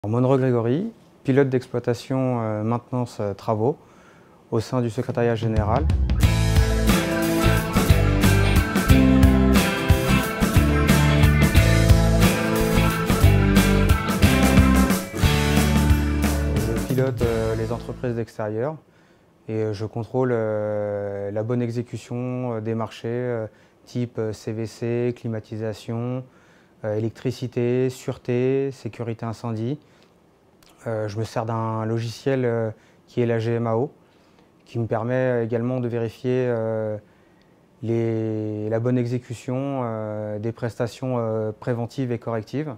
Monroe Grégory, pilote d'exploitation maintenance travaux au sein du secrétariat général. Je pilote les entreprises d'extérieur et je contrôle la bonne exécution des marchés type CVC, climatisation, électricité, sûreté, sécurité incendie. Je me sers d'un logiciel qui est la GMAO, qui me permet également de vérifier la bonne exécution des prestations préventives et correctives.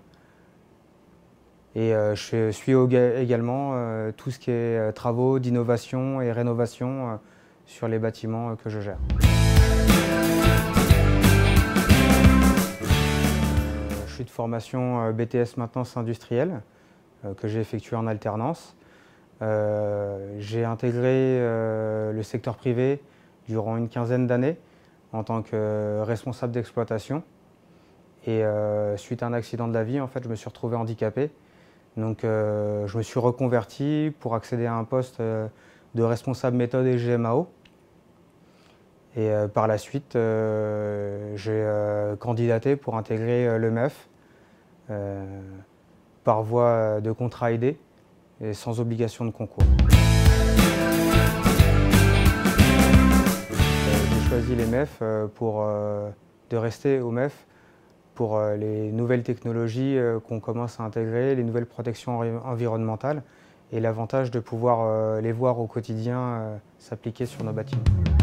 Et je suis également tout ce qui est travaux d'innovation et rénovation sur les bâtiments que je gère. Je suis de formation BTS maintenance industrielle que j'ai effectué en alternance. J'ai intégré le secteur privé durant une quinzaine d'années en tant que responsable d'exploitation. Et suite à un accident de la vie, en fait, je me suis retrouvé handicapé. Donc je me suis reconverti pour accéder à un poste de responsable méthode et GMAO. Et par la suite, j'ai candidaté pour intégrer le MEF par voie de contrat aidé et sans obligation de concours. J'ai choisi les MEF de rester au MEF pour les nouvelles technologies qu'on commence à intégrer, les nouvelles protections environnementales et l'avantage de pouvoir les voir au quotidien s'appliquer sur nos bâtiments.